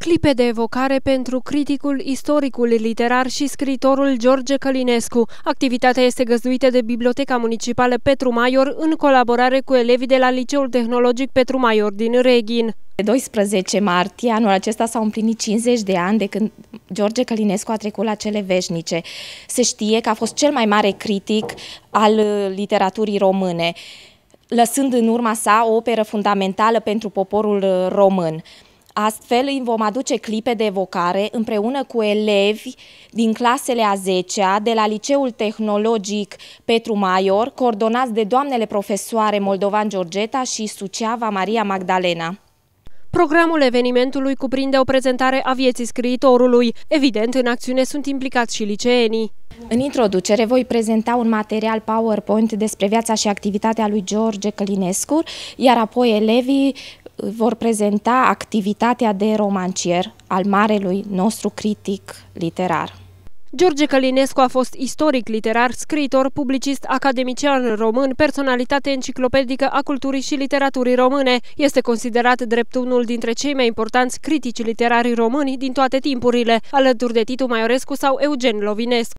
Clipe de evocare pentru criticul, istoricul literar și scriitorul George Călinescu. Activitatea este găzduită de Biblioteca Municipală Petru Maior în colaborare cu elevii de la Liceul Tehnologic Petru Maior din Reghin. Pe 12 martie, anul acesta s-au împlinit 50 de ani de când George Călinescu a trecut la cele veșnice. Se știe că a fost cel mai mare critic al literaturii române, lăsând în urma sa o operă fundamentală pentru poporul român. Astfel îi vom aduce clipe de evocare împreună cu elevi din clasele a 10-a de la Liceul Tehnologic Petru Maior, coordonați de doamnele profesoare Moldovan Georgeta și Suceava Maria Magdalena. Programul evenimentului cuprinde o prezentare a vieții scriitorului. Evident, în acțiune sunt implicați și liceenii. În introducere voi prezenta un material PowerPoint despre viața și activitatea lui George Călinescu, iar apoi elevii vor prezenta activitatea de romancier al marelui nostru critic literar. George Călinescu a fost istoric literar, scriitor, publicist, academician român, personalitate enciclopedică a culturii și literaturii române. Este considerat drept unul dintre cei mai importanți critici literari români din toate timpurile, alături de Titu Maiorescu sau Eugen Lovinescu.